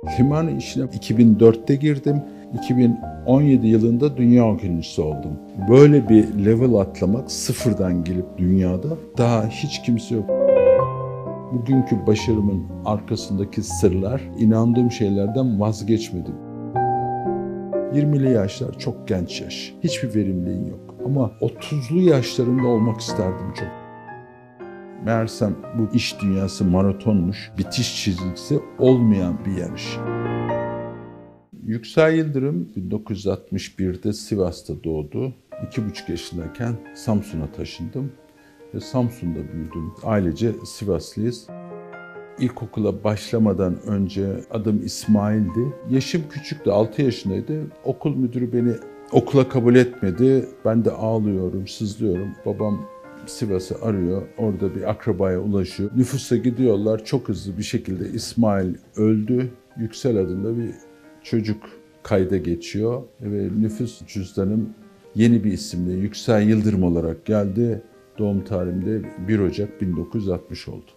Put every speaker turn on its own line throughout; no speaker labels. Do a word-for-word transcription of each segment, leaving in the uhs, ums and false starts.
Liman işine iki bin dörtte girdim. iki bin on yedi yılında dünya ikincisi oldum. Böyle bir level atlamak, sıfırdan gelip dünyada daha hiç kimse yok. Bugünkü başarımın arkasındaki sırlar, inandığım şeylerden vazgeçmedim. yirmili yaşlar çok genç yaş. Hiçbir verimliliğin yok. Ama otuzlu yaşlarında olmak isterdim çok. Meğersem bu iş dünyası maratonmuş, bitiş çizgisi olmayan bir yarış. Yüksel Yıldırım bin dokuz yüz altmış birde Sivas'ta doğdu. İki buçuk yaşındayken Samsun'a taşındım ve Samsun'da büyüdüm. Ailece Sivaslıyız. İlkokula başlamadan önce adım İsmail'di. Yaşım küçüktü, altı yaşındaydı. Okul müdürü beni okula kabul etmedi. Ben de ağlıyorum, sızlıyorum. Babam Sivas'ı arıyor, orada bir akrabaya ulaşıyor. Nüfusa gidiyorlar, çok hızlı bir şekilde İsmail öldü. Yüksel adında bir çocuk kayda geçiyor ve nüfus cüzdanım yeni bir isimle Yüksel Yıldırım olarak geldi. Doğum tarihimde bir Ocak bin dokuz yüz altmış oldu.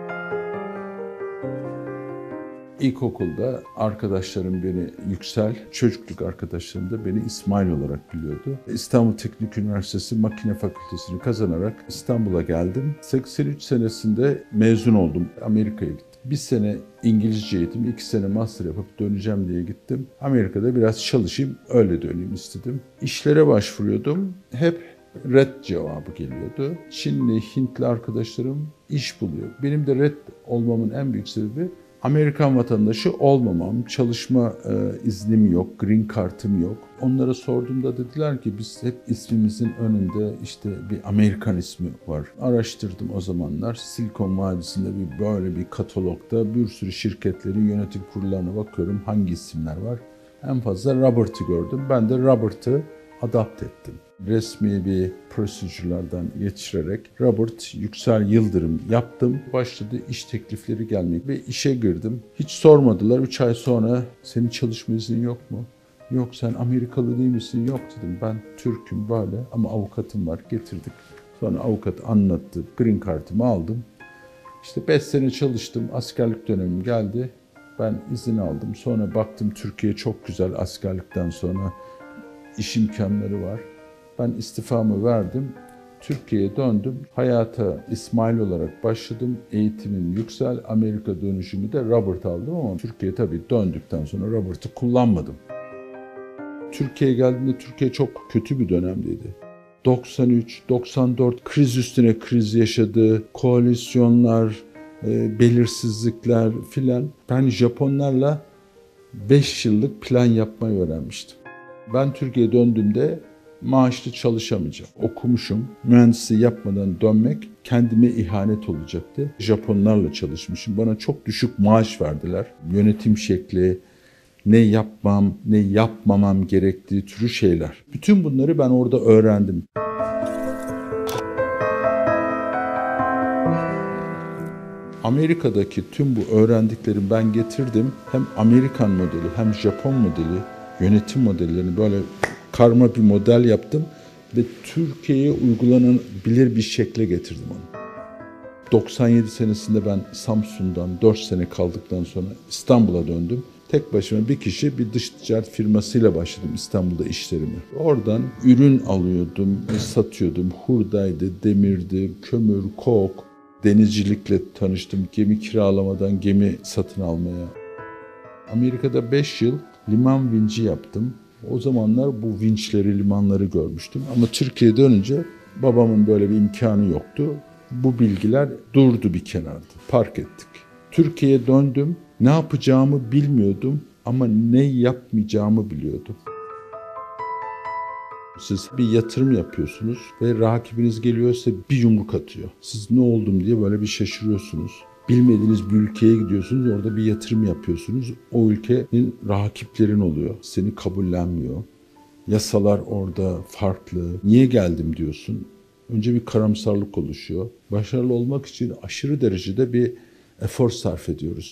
İlkokulda arkadaşlarım beni Yüksel, çocukluk arkadaşlarım da beni İsmail olarak biliyordu. İstanbul Teknik Üniversitesi Makine Fakültesini kazanarak İstanbul'a geldim. seksen üç senesinde mezun oldum. Amerika'ya gittim. Bir sene İngilizce eğitim, iki sene master yapıp döneceğim diye gittim. Amerika'da biraz çalışayım, öyle döneyim istedim. İşlere başvuruyordum. Hep red cevabı geliyordu. Çinli, Hintli arkadaşlarım iş buluyor. Benim de red olmamın en büyük sebebi Amerikan vatandaşı olmamam, çalışma e, iznim yok, green card'ım yok. Onlara sorduğumda dediler ki biz hep ismimizin önünde işte bir Amerikan ismi var. Araştırdım o zamanlar. Silikon Vadisi'nde bir böyle bir katalogda bir sürü şirketlerin yönetim kurullarına bakıyorum hangi isimler var. En fazla Robert'ı gördüm. Ben de Robert'ı adapt ettim. Resmi bir prosedürlerden geçirerek Robert Yüksel Yıldırım yaptım. Başladı iş teklifleri gelmek ve işe girdim. Hiç sormadılar. Üç ay sonra senin çalışma iznin yok mu? Yok, sen Amerikalı değil misin? Yok dedim. Ben Türk'üm böyle ama avukatım var. Getirdik. Sonra avukat anlattı. Green Card'ımı aldım. İşte beş sene çalıştım. Askerlik dönemim geldi. Ben izin aldım. Sonra baktım Türkiye çok güzel askerlikten sonra iş imkanları var. Ben istifamı verdim. Türkiye'ye döndüm. Hayata İsmail olarak başladım. Eğitimim Yüksel, Amerika dönüşümü de Robert aldım ama Türkiye'ye tabii döndükten sonra Robert'ı kullanmadım. Türkiye'ye geldiğimde Türkiye çok kötü bir dönemdeydi. doksan üç doksan dört kriz üstüne kriz yaşadı. Koalisyonlar, e, belirsizlikler filan. Ben Japonlarla beş yıllık plan yapmayı öğrenmiştim. Ben Türkiye'ye döndüğümde maaşlı çalışamayacağım. Okumuşum. Mühendisliği yapmadan dönmek kendime ihanet olacaktı. Japonlarla çalışmışım. Bana çok düşük maaş verdiler. Yönetim şekli, ne yapmam, ne yapmamam gerektiği türü şeyler. Bütün bunları ben orada öğrendim. Amerika'daki tüm bu öğrendiklerimi ben getirdim. Hem Amerikan modeli hem Japon modeli, yönetim modellerini böyle karma bir model yaptım ve Türkiye'ye uygulanabilir bir şekle getirdim onu. doksan yedi senesinde ben Samsun'dan dört sene kaldıktan sonra İstanbul'a döndüm. Tek başıma bir kişi bir dış ticaret firmasıyla başladım İstanbul'da işlerimi. Oradan ürün alıyordum, satıyordum. Hurdaydı, demirdi, kömür, kok, denizcilikle tanıştım. Gemi kiralamadan gemi satın almaya. Amerika'da beş yıl liman vinci yaptım. O zamanlar bu vinçleri, limanları görmüştüm. Ama Türkiye'ye dönünce babamın böyle bir imkanı yoktu. Bu bilgiler durdu bir kenarda. Park ettik. Türkiye'ye döndüm. Ne yapacağımı bilmiyordum ama ne yapmayacağımı biliyordum. Siz bir yatırım yapıyorsunuz ve rakibiniz geliyor size bir yumruk atıyor. Siz ne oldum diye böyle bir şaşırıyorsunuz. Bilmediğiniz bir ülkeye gidiyorsunuz, orada bir yatırım yapıyorsunuz. O ülkenin rakiplerin oluyor, seni kabullenmiyor. Yasalar orada farklı. Niye geldim diyorsun. Önce bir karamsarlık oluşuyor. Başarılı olmak için aşırı derecede bir efor sarf ediyoruz.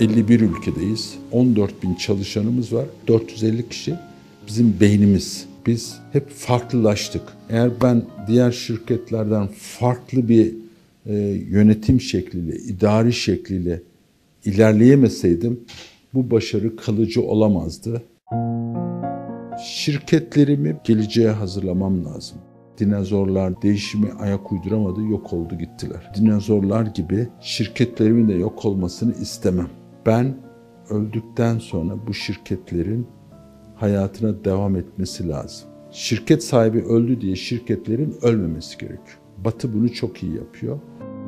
elli bir ülkedeyiz. on dört bin çalışanımız var. dört yüz elli kişi bizim beynimiz. Biz hep farklılaştık. Eğer ben diğer şirketlerden farklı bir e, yönetim şekliyle, idari şekliyle ilerleyemeseydim bu başarı kalıcı olamazdı. Şirketlerimi geleceğe hazırlamam lazım. Dinozorlar değişime ayak uyduramadı, yok oldu gittiler. Dinozorlar gibi şirketlerimin de yok olmasını istemem. Ben öldükten sonra bu şirketlerin hayatına devam etmesi lazım. Şirket sahibi öldü diye şirketlerin ölmemesi gerekiyor. Batı bunu çok iyi yapıyor.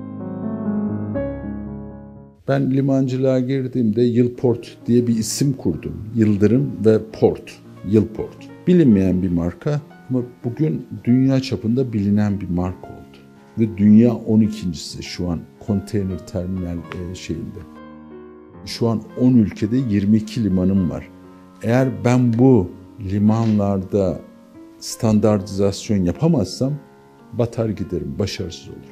Ben limancılığa girdiğimde Yılport diye bir isim kurdum. Yıldırım ve Port, Yılport. Bilinmeyen bir marka ama bugün dünya çapında bilinen bir marka oldu. Ve dünya on ikincisi şu an konteyner terminal şeyinde. Şu an on ülkede yirmi iki limanım var. Eğer ben bu limanlarda standartizasyon yapamazsam batar giderim, başarısız olurum.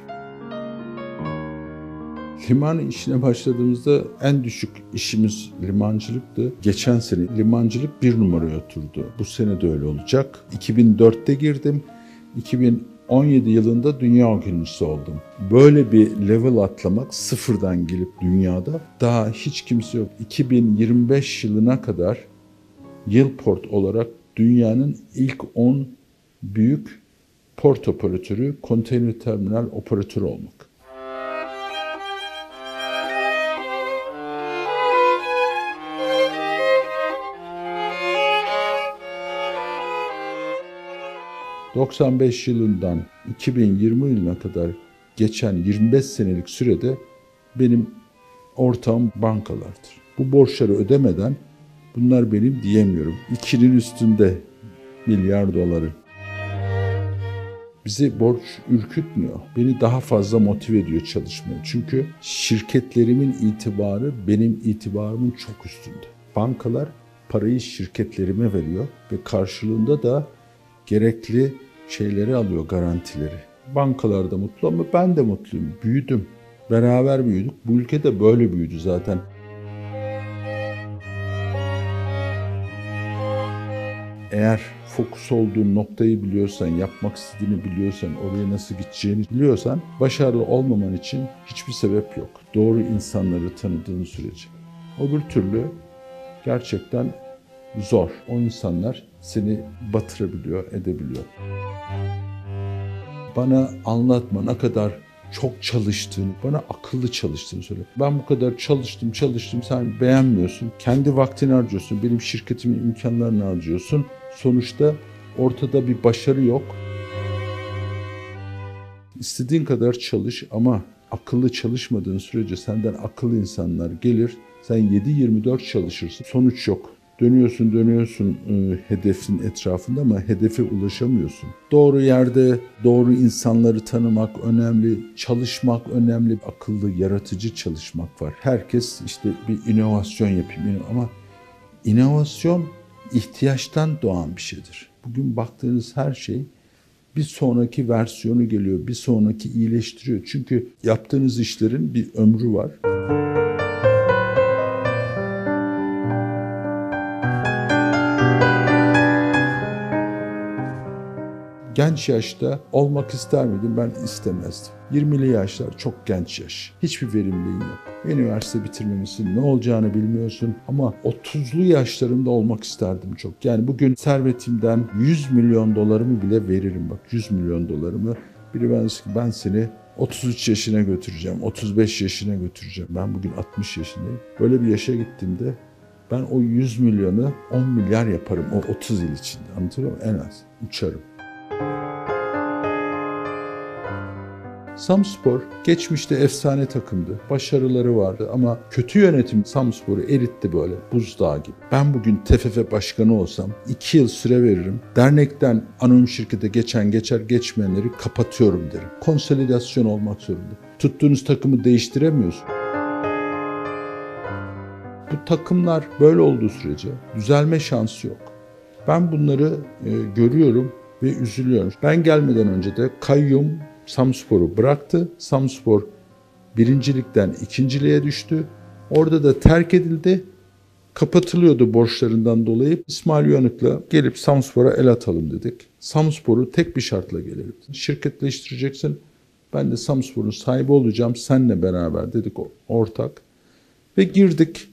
Liman işine başladığımızda en düşük işimiz limancılıktı. Geçen sene limancılık bir numaraya oturdu. Bu sene de öyle olacak. iki bin dörtte girdim. iki bin on yedi yılında dünya ikincisi oldum. Böyle bir level atlamak, sıfırdan gelip dünyada daha hiç kimse yok. iki bin yirmi beş yılına kadar Yılport olarak dünyanın ilk on büyük port operatörü, konteyner terminal operatörü olmak. doksan beş yılından iki bin yirmi yılına kadar geçen yirmi beş senelik sürede benim ortağım bankalardır. Bu borçları ödemeden bunlar benim diyemiyorum. İkinin üstünde milyar doları. Bizi borç ürkütmüyor. Beni daha fazla motive ediyor çalışmaya. Çünkü şirketlerimin itibarı benim itibarımın çok üstünde. Bankalar parayı şirketlerime veriyor ve karşılığında da gerekli şeyleri alıyor, garantileri. Bankalar da mutlu ama ben de mutluyum. Büyüdüm. Beraber büyüdük. Bu ülke de böyle büyüdü zaten. Eğer fokus olduğun noktayı biliyorsan, yapmak istediğini biliyorsan, oraya nasıl gideceğini biliyorsan, başarılı olmaman için hiçbir sebep yok. Doğru insanları tanıdığın sürece. Öbür türlü gerçekten zor. O insanlar seni batırabiliyor, edebiliyor. Bana anlatma ne kadar çok çalıştığını, bana akıllı çalıştığını söyle. Ben bu kadar çalıştım, çalıştım, sen beğenmiyorsun. Kendi vaktini harcıyorsun, benim şirketimin imkanlarını harcıyorsun. Sonuçta ortada bir başarı yok. İstediğin kadar çalış ama akıllı çalışmadığın sürece senden akıllı insanlar gelir. Sen yedi yirmi dört çalışırsın, sonuç yok. Dönüyorsun dönüyorsun e, hedefin etrafında ama hedefe ulaşamıyorsun. Doğru yerde doğru insanları tanımak önemli, çalışmak önemli, akıllı, yaratıcı çalışmak var. Herkes işte bir inovasyon yapayım ama inovasyon ihtiyaçtan doğan bir şeydir. Bugün baktığınız her şey bir sonraki versiyonu geliyor, bir sonraki iyileştiriyor. Çünkü yaptığınız işlerin bir ömrü var. Genç yaşta olmak ister miydim? Ben istemezdim. yirmili yaşlar çok genç yaş. Hiçbir verimliliğin yok. Üniversite bitirmemişsin, ne olacağını bilmiyorsun ama otuzlu yaşlarımda olmak isterdim çok. Yani bugün servetimden yüz milyon dolarımı bile veririm bak. yüz milyon dolarımı. Biri bana ki ben seni otuz üç yaşına götüreceğim, otuz beş yaşına götüreceğim. Ben bugün altmış yaşındayım. Böyle bir yaşa gittiğimde ben o yüz milyonu on milyar yaparım o otuz yıl içinde. Anlatıyor muyum? En az. Uçarım. Samspor geçmişte efsane takımdı. Başarıları vardı ama kötü yönetim Samspor'u eritti böyle buzdağı gibi. Ben bugün T F F başkanı olsam iki yıl süre veririm. Dernekten anonim şirkete geçen geçer geçmeyenleri kapatıyorum derim. Konsolidasyon olmak zorunda. Tuttuğunuz takımı değiştiremiyorsun. Bu takımlar böyle olduğu sürece düzelme şansı yok. Ben bunları e, görüyorum ve üzülüyorum. Ben gelmeden önce de kayyum Samspor'u bıraktı. Samspor birincilikten ikinciliğe düştü Orada da terk edildi. Kapatılıyordu borçlarından dolayı. İsmail Uyanık'la gelip Samspor'a el atalım dedik. Samspor'u tek bir şartla gelelim. Şirketleştireceksin. Ben de Samspor'un sahibi olacağım. Seninle beraber dedik, ortak. Ve girdik.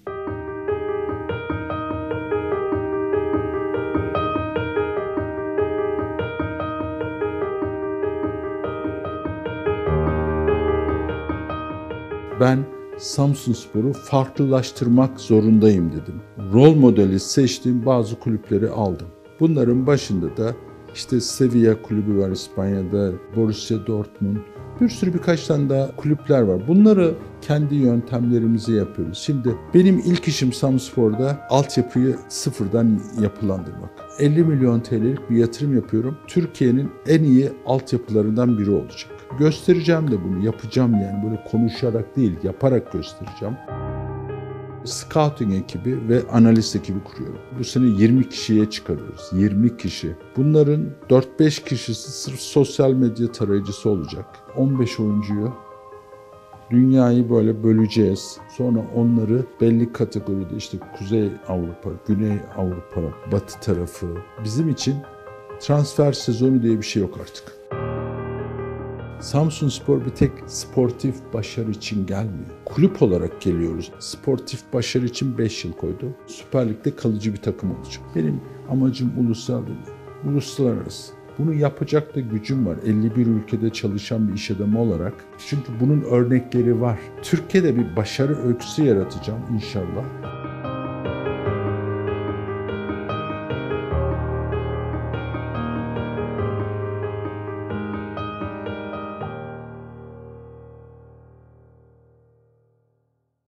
Ben Samsunspor'u farklılaştırmak zorundayım dedim. Rol modeli seçtiğim bazı kulüpleri aldım. Bunların başında da işte Sevilla kulübü var İspanya'da, Borussia Dortmund, bir sürü birkaç tane daha kulüpler var. Bunları kendi yöntemlerimizi yapıyoruz. Şimdi benim ilk işim Samspor'da altyapıyı sıfırdan yapılandırmak. elli milyon T L'lik bir yatırım yapıyorum. Türkiye'nin en iyi altyapılarından biri olacak. Göstereceğim de bunu, yapacağım yani, böyle konuşarak değil, yaparak göstereceğim. Scouting ekibi ve analiz ekibi kuruyorum. Bu sene yirmi kişiye çıkarıyoruz. yirmi kişi. Bunların dört beş kişisi sırf sosyal medya tarayıcısı olacak. on beş oyuncuyu dünyayı böyle böleceğiz. Sonra onları belli kategoride, işte Kuzey Avrupa, Güney Avrupa, Batı tarafı. Bizim için transfer sezonu diye bir şey yok artık. Samsunspor bir tek sportif başarı için gelmiyor. Kulüp olarak geliyoruz. Sportif başarı için beş yıl koydu. Süper Lig'de kalıcı bir takım olacak. Benim amacım ulusal değil, uluslararası. Bunu yapacak da gücüm var. elli bir ülkede çalışan bir iş adamı olarak. Çünkü bunun örnekleri var. Türkiye'de bir başarı öyküsü yaratacağım inşallah.